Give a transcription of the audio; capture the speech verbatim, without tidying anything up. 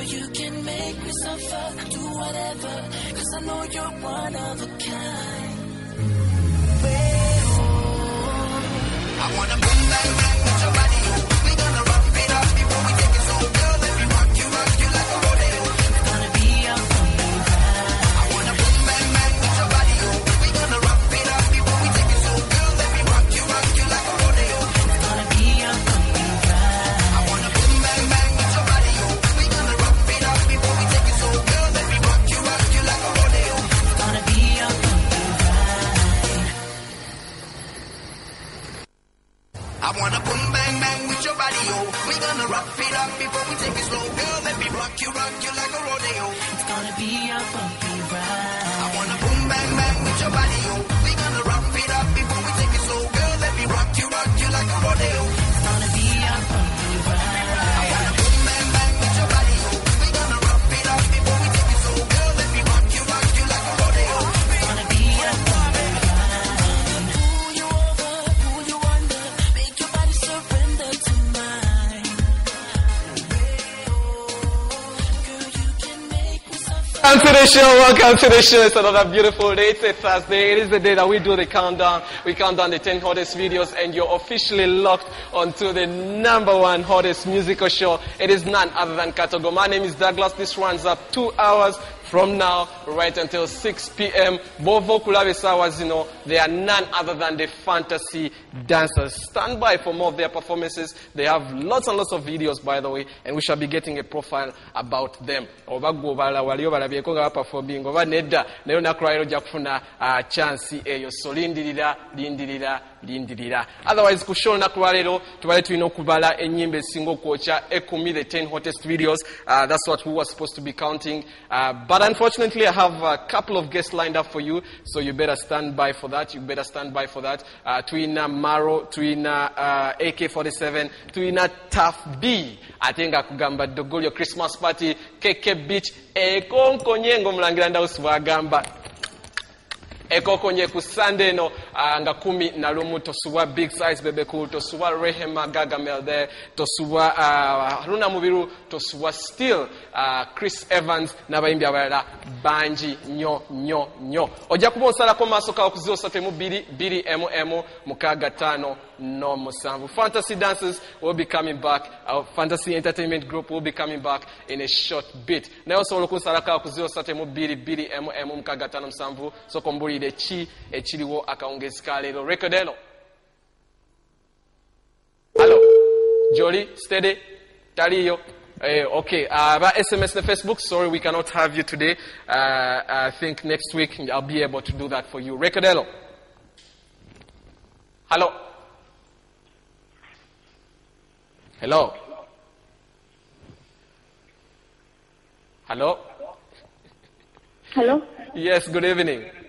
you can make me suffer, do whatever, cause I know you're one of a kind. I wanna boom bang bang with your body. We gonna rock it up before we take it slow, girl. Let me rock you, rock you like a rodeo. It's gonna be a funky ride. I wanna boom bang bang with your body. We gonna rock it up before we take it slow, girl. Let me rock you, rock you like a rodeo. It's gonna be a funky ride. I wanna boom bang bang with your body. We gonna rock it up before we take it slow, girl. Let me rock you, rock you like a rodeo. It's gonna be a funky ride. I wanna boom bang bang with your body, oh. We gonna rock it up before we take it slow, girl. Let me rock you, rock you like a rodeo. It's gonna be a funky ride. I wanna boom bang bang with your body, oh. We gonna rock it up before we take it slow, girl. Let me rock you, rock you like a rodeo. It's gonna be a funky ride. I wanna boom bang bang with your body, oh. We gonna rock it up before we take it slow, girl. Let me rock you, rock you like a rodeo. It's gonna be a funky ride. Pull you over, pull you under, make your body surrender to mine. Girl, you can make me suffer. Welcome to the show, welcome to the show. It's another beautiful day. It's a Thursday. It is the day that we do the countdown. We count down the ten hottest videos and you're officially locked onto the number one hottest musical show. It is none other than Katogo. My name is Douglas. This runs up two hours from now right until six p.m. Bovo Kulabe Sawa Zino, they are none other than the fantasy dancers. Stand by for more of their performances. They have lots and lots of videos, by the way, and we shall be getting a profile about them. Obago bala waliyo balabye ko nga performing oba nedda nayo nakulwayo ja kufuna chance eyo so lindirira lindirira lindirira. Otherwise ku show nakulwalero tubale tulina okubala ennyimba esinga okwocha ekumi, the ten hottest videos. Uh, that's what we were supposed to be counting. Uh, but unfortunately, I have a couple of guests lined up for you, so you better stand by for that. You better stand by for that. Uh, Twina Maro, Twina uh, A K forty-seven, Twina Tough B. I think akugamba Dogolyo Christmas party, K K Beach, ekonkonye ngomulangira ndawusi bwagamba. Ekokonye ku Sunday no uh, nga kumi na lumu tosuwa Big Size Bebe Cool, tosuwa Rehema Gagamel there, tosuwa uh, Haruna Mubiru, tosuwa Still uh, Chris Evans n'abayimbi abalala bangi nyo nyo nyo. Ojja kuba osalako maaso kawo ku zero satu bbiri bbiri emu emu mukaaga ttaano no musanvu. Fantasy Dancers will be coming back. Our Fantasy Entertainment Group will be coming back in a short bit. Naye osobola okusalako ku zero satu bbiri bbiri emu emu mukaaga ttaano musanvu so kombulire chi ekiriwo akawungezi ka leero. Recordelo. Hello. Jolly, steady, taliyo. Uh, okay, uh, about S M S and Facebook, sorry we cannot have you today. Uh, I think next week I'll be able to do that for you. Recordelo. Hello. Hello. Hello. Hello. Yes, good evening.